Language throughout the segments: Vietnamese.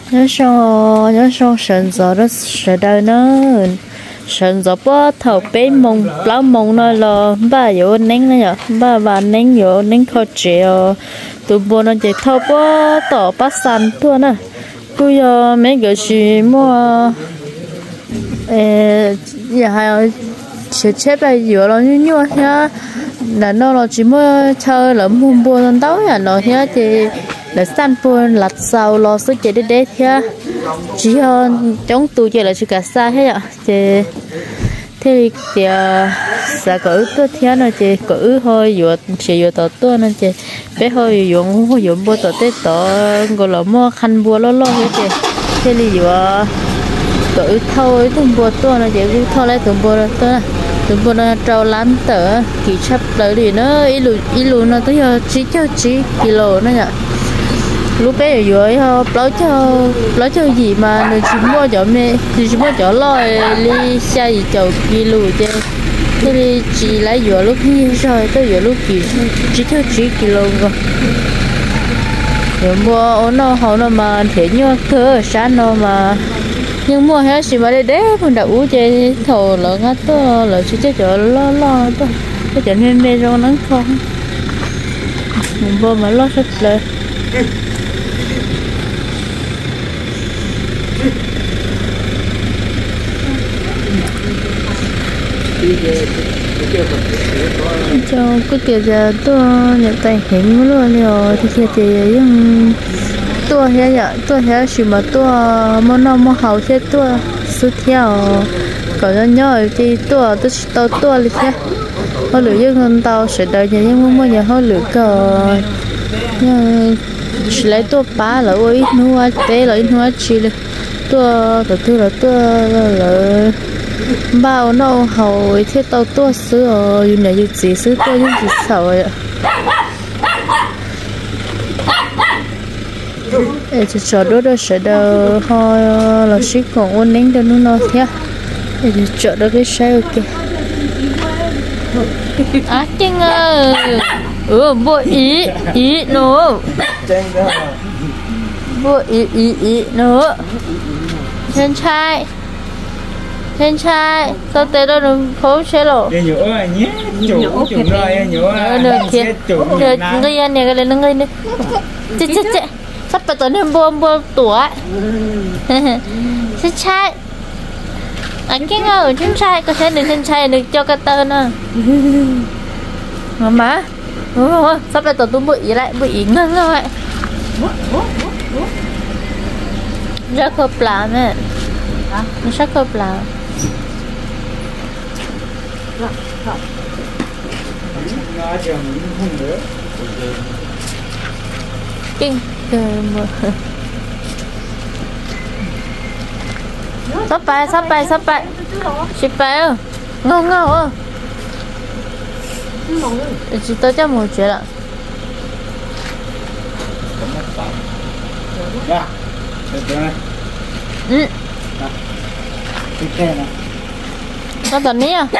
nhớ sau sần gió đó sợ đời nó sần gió bó thầu bé mông lá mông nó là ba vô nén nó nhở ba nén vô nén khó chịu tụi bố nó chỉ thầu bó tỏ bát sàn thôi nè bây giờ mấy cái gì mua giờ hay chết bây giờ nó như nhau nhá là nó chỉ mua chơi là mua buôn tấu nhà nó nhá thì là san buôn lặt sầu lo số chạy đi nhá chỉ hơn chống tôi chơi là chỉ cả xa hết ạ thì thế thì sẽ cử tôi theo nó chỉ cử thôi vừa chỉ vừa tao tôi nên chỉ bé hơi vừa mua tao tết tao gọi là mua khăn bùa lo hết chị thế thì vừa cử thôi tụi bùa tôi nó chỉ cứ thôi lấy tụi bùa nó trâu lắm tờ kỳ chấp tới thì nó ít lù nó tới giờ chỉ kilo nó nhở lúc bé ở dưới lấy cho gì mà nó chỉ mua cho mẹ chỉ mua cho lòi đi xe gì chầu kilo chứ thế thì chỉ lấy dưới lúc như rồi tới dưới lúc chỉ kilo rồi rồi mua nó họ nó mà thế như thưa sáng nó mà nhưng mua hết gì mà để mình đã uống chơi thầu là ngắt to là chỉ chơi chỗ lo to cái chuyện nên mê rồi nắng không mình vô mà lo hếtเลยcho cái kiểu giờ tôi nhận tài hiểm luôn rồi thì kia thì nhưng tôi hay chỉ mà tôi món nào món hậu thế tôi suốt theo còn nhỏ thì tôi lịch thế họ lựa những con tàu sẽ đợi những món nhà họ lựa cờ nhưng chỉ lấy tôi phá là ôi nuôi té là nuôi chỉ là tôi là bao nó hậu thế tàu tôi sửa như này như gì sửa tôi như gì sợ vậy để cho chó đó sẽ đỡ ho là xí còn ôn nén cho nó thế để cho đó cái sao ok chăng bộ ý nữa bộ ý nữa trên trai tao tới đó đừng khổ xe lộ nhớ nhé chủ rồi nhớ được người anh này cái này nó người nữa chết sắp phải tới nên buông tuổi trên trai anh cái ngờ trên trai có thể được trên trai được cho cái tên à má sắp phải tới tôi bụi lại bụi ngơ vậy rất hợp làm mẹ nó rất hợp làm kinh sắp bài ship bài ngon chỉ tới cho một chuyện ạ nó tận ní à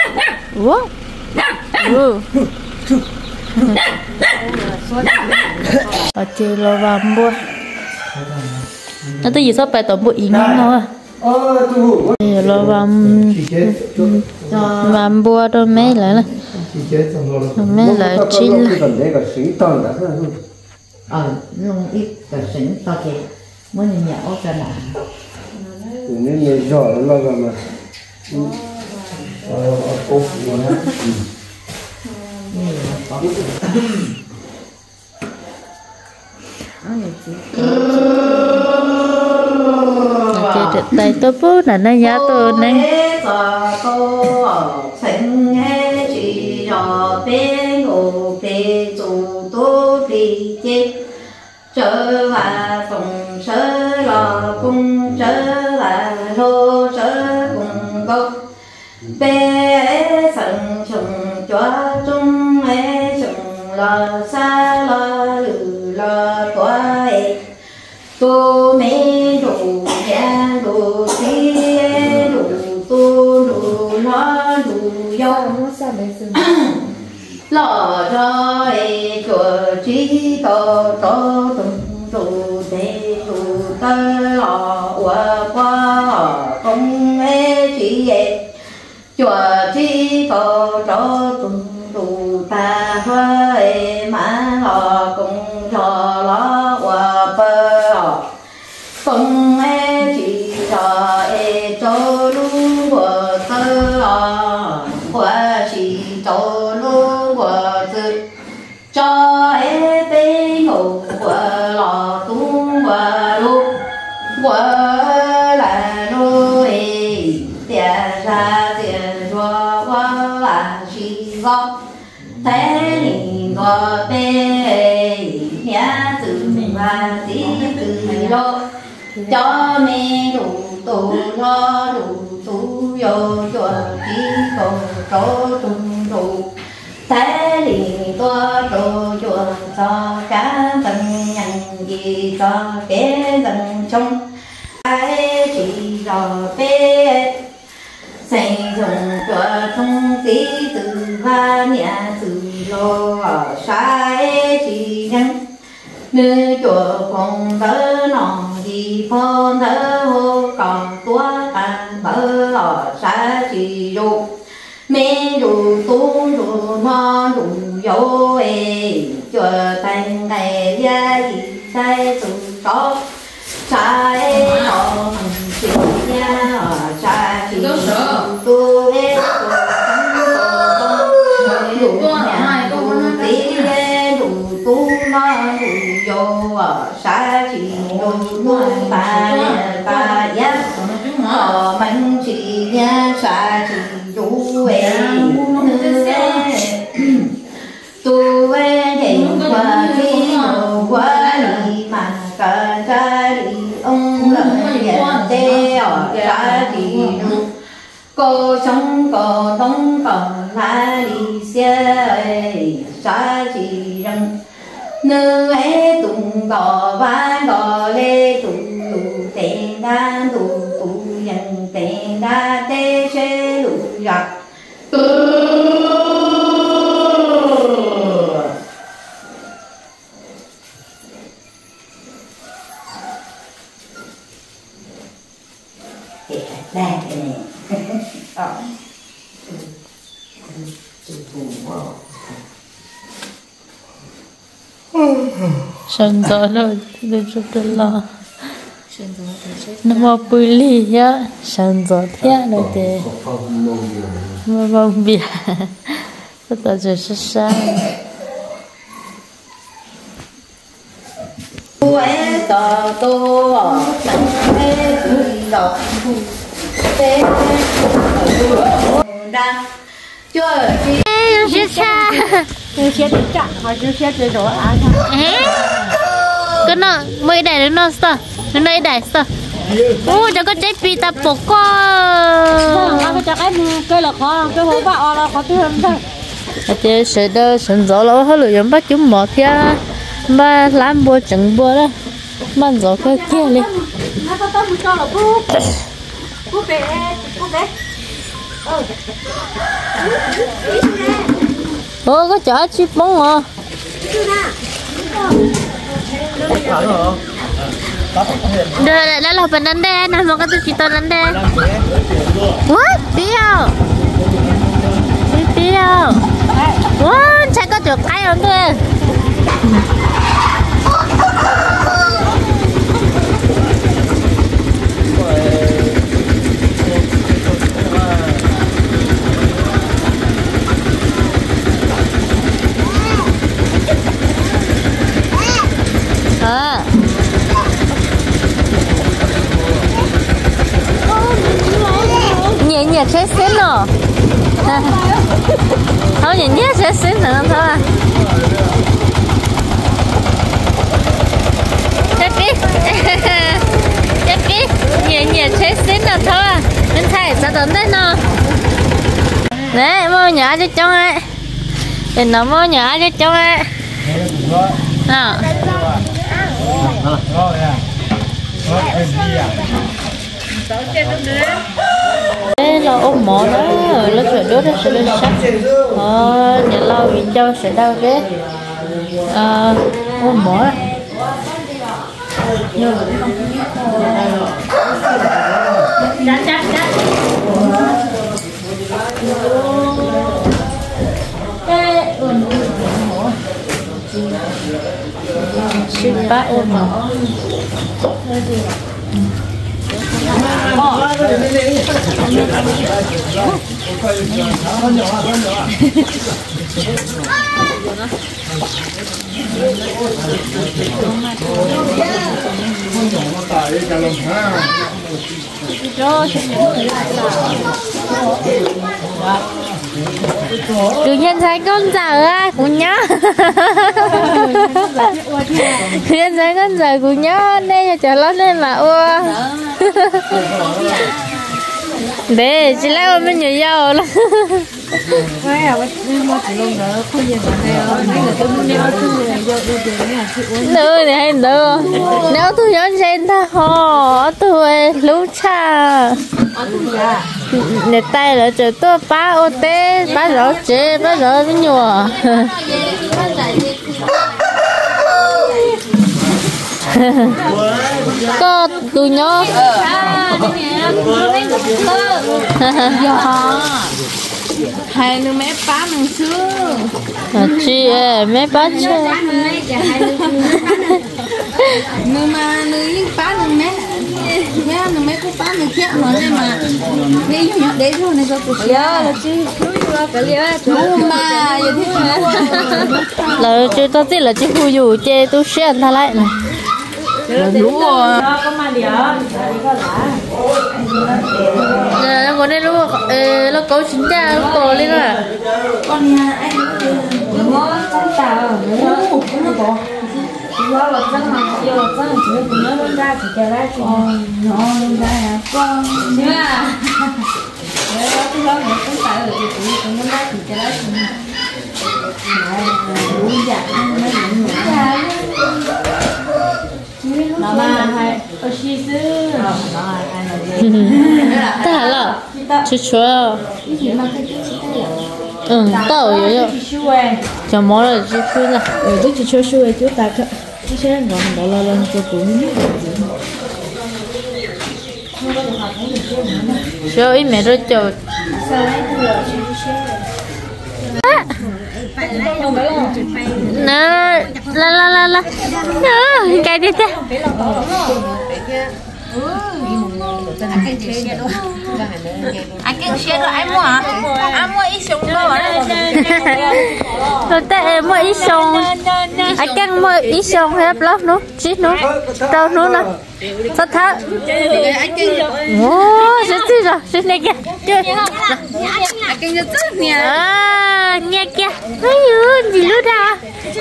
ở chơi lo vào mua nó tới gì sắp bài tổng bộ ý ngon thôi lo vào mua đôi mấy lại này mấy lại chín nông ít cái sinh to kì mới nhà ở cái nào nên người giỏi lo vào mà ốp luôn á cái tay tôi bố là nó giá tôi này trở và tổng sở lò cung trở và lô sở cùng gốc bé sẵn trùng cho trung mẹ trùng lò xa lò lử lò qua tô mẹ đủ cha đủ tí đủ tô đủ nó đủ dâu lò rồi chùa trí to to tùng tụ tê tụ tơ lò công ê chỉ cho ê cho lu của tơ của chỉ cho lu của tự cho ê bê ngủ của lò tung của lu của là lu ê tiền ra tiền cho qua là chỉ có thế nhìn có bê nhà tự và tí tự lo cho mẹ đủ tù lo đủ tú vô cho tí cầu cho tung đủ thế thì tôi đồ chuột cho cá tận nhận gì cho bé dần trong ai chỉ cho bé xây dựng cho thông tí từ và nhà từ lô ở sai chỉ nhân nơi chùa phòng tớ nòng gì phong tớ hô còn tua tàn tớ ở xa chỉ rụ mẹ rụ tu rụ non rụ dấu ê chùa thành ngày gia gì sai tụ có sai họ hằng chịu nha ở xa chỉ tu ê rụ nhà rụ tí ê rụ tu non rụ dấu ở xa chỉ rụ ta ta giác họ mình chỉ nha xa chỉ rụ ê tu ê hình qua khi đầu qua đi mà cả cha đi ông lợi nhận tê ở cha đi nu cô sống cô tông còn la đi xe cha chỉ rằng nữ ấy tụng cò ván cò lê tụng tụ tên đan tụ tụ dần tên đa tê xe lụ giặc đây cái này sân gió rồi được chụp được lo nó mà bùi lì á sân gió thế rồi thế mà bông bia tất cả chỉ是山 quê tờ tô chẳng ê tùy đọc tê đang chơi chi 是啥？ 有些得炸，还是些这种啊？ cái nó mới đẻ nó sao? Nó đây đẻ sao? Ủa cho cái trái phi ta bột co. Cái chắc em cái là khó, cái hố bạo là khó hơn thôi. Thế sẽ đỡ sẵn gió lâu hơn rồi bắt chúng mỏ kia mà làm bùa chẳng bùa đó mà gió cái kia đi. Nó có tao muốn cho là bố bé. Ủa có chở chip bóng hả? Đây là bên đánh đe nè, mà có tôi chỉ tên đánh đe. What? Bill. Bill. What? Chạy có chuột cái không thôi. nhẹ nhẹ chết xíu nữa thôi nhẹ nhẹ chết xíu nữa thôi chết đi nhẹ nhẹ chết xíu nữa thôi mình thấy sao đến đây nó nè mua nhỏ cho cháu ấy thì nó mua nhỏ cho cháu ấy nào đây là ôm mỏ đó nó phải đốt nó sẽ lên sắc nhà lau vì cho sẽ đau cái ôm mỏ xin bác ôm mỏ tự nhiên thấy con dở á cũng nhớ tự nhiên thấy con dở cũng nhớ đây cho nó lên mà ua để chỉ lấy mình nhiều dầu lắm nữa thì hay nữa nếu tôi nhớ trên ta họ tôi lú cha để tay là chờ tôi ba ô tê ba rõ chế ba rõ với nhùa có tôi nhớ hai đứa mấy bá mình xưa chị mấy bác chơi người mà người những bá mình mấy người mấy cô bá mình chết rồi nên mà đi nhớ để thôi này sao tụi là chứ mà giờ thế là chơi tao biết là chơi khu dù chơi tôi sẽ thay lại này đúng rồi nó có đây luôn nó có chính ra nó có lên rồi con nhà anh nó con tàu nó có nó là rất là nhiều rất là chỉ cũng nó lên ra chỉ cái ra con nó lên ra con nha nếu cái đó nó con tàu thì cũng nó ra chỉ cái ra đúng dạ nó mà hay ở xí xứ nó hay ta hả là chú chúa tao rồi rồi cho món là chú chúa là tôi chỉ cho xuôi chú ta cơ chú sẽ ngon đó là lần cho cũng cho ít mẹ rồi cho nè la cái đi thế anh cái xe rồi anh mua hả? Anh mua ít súng đâu ạ? rồi tại mua ít súng anh càng mua ít súng hết lắm nữa chết nữa đâu nữa nè sao thế ô chết rồi chết này kìa chơi Anh cái rất nè nghe kìa ôi giời gì nữa ra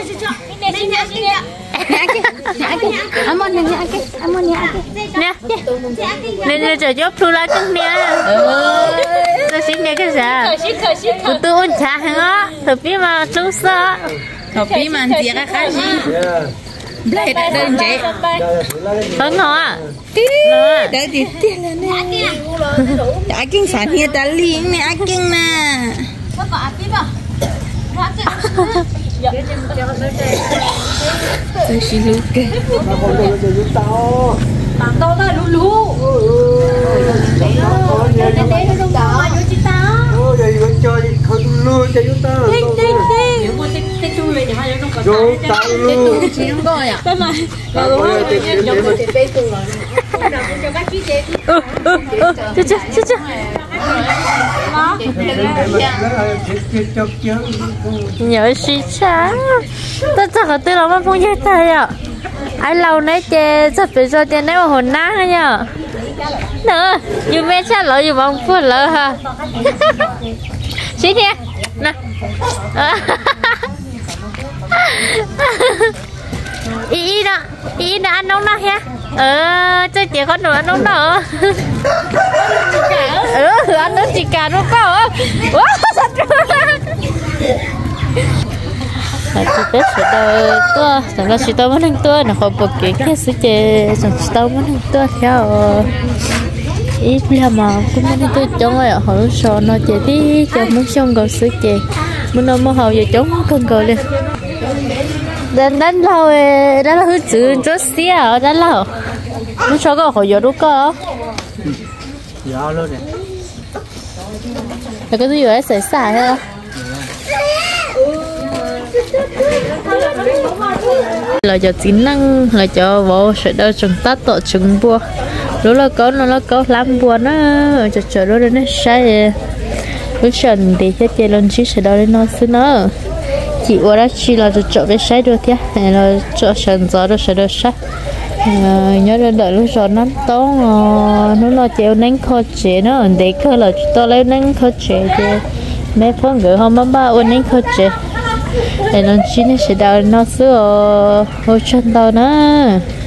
anh mua nè anh mua nè nè nên giờ giúp thu lại cưng nè tôi xin nghe cái gì tôi ôn trả hả thử biết mà chú sợ thử biết mà gì cái khác gì đây đơn chị hơn hả đây thì tiền là nè ai kinh sản hiện ta liền nè ai kinh nè có ai biết không tôi xin lỗi kì bằng to đó lú lú để nó đâu đó vô chị ta vậy chơi không lừa cho chúng ta vô tao luôn chị không coi à cái mà chứ nhớ suy sáng tôi chắc là tôi làm phong nhai tay à ai lâu nãy chè sắp phải cho chè nãy mà hồn nát nữa nhở nữa dù mẹ chắc lỡ dù bóng phút lỡ ha xí nha nè ý đó ăn nóng đó ha chơi chè con nữa ăn nóng đó ăn nó chỉ cả nó có là chỉ biết sự đời tua, chẳng là sự đời muốn tua, nó không bực cái sự chơi, chẳng sự đời muốn tua theo ít là mà cũng muốn tua chống rồi họ sợ nó chơi đi, chẳng muốn xong gọi sự chơi, muốn nó muốn hầu giờ chống không gọi liền, đánh lâu rồi, đánh lâu chữ chút xíu, đánh lâu, muốn sao có họ giờ đúng cơ, giờ luôn nè, là cái gì vậy xảy ra ha. Là cho tính năng là cho vô sẽ đỡ chúng ta tổ chứng bùa lúc là nó có lắm buồn á chờ lúc đó nó sai lúc sần thì cái tiền lần chỉ sẽ đào lên nó xứ nó chị qua đó chỉ là cho với sai được thế là cho sần gió đó sẽ được sai nhớ đến đợi lúc rồi nó to nó lo chịu nắng khó chế nó để cơ là tôi lấy nắng khó chế thì mấy phong gửi hôm ba ôn nắng khó chế để lần chỉ nó sẽ đào nó xứ ở chân tàu nữa